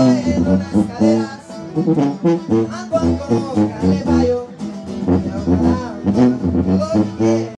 muevo las caderas, ando con los caballos, porque